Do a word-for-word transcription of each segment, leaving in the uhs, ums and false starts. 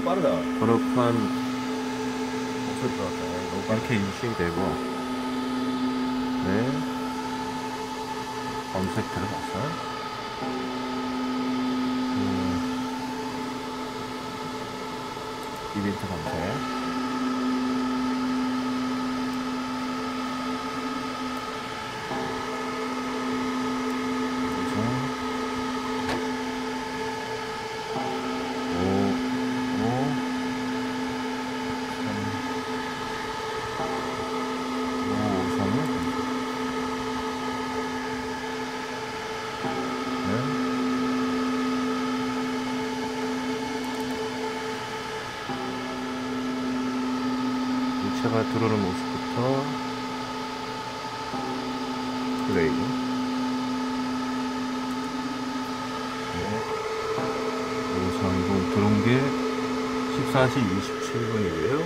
빠르다. 번호판 목소리 들어왔다. 너무 빠르다. 이렇게 인식이 되고, 네, 검색 들어가서 음, 이벤트 검색. 차가 들어오는 모습부터 플레이. 네. 오삼공 들어온 게 십사 시 이십칠 분이고요.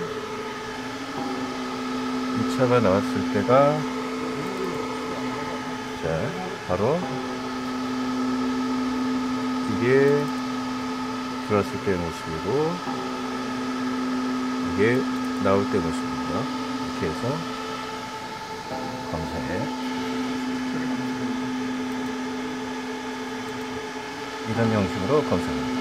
이 차가 나왔을 때가, 자, 바로 이게 들어왔을 때 모습이고, 이게 나올 때 모습입니다. 이렇게 해서 검색, 이런 형식으로 검색합니다.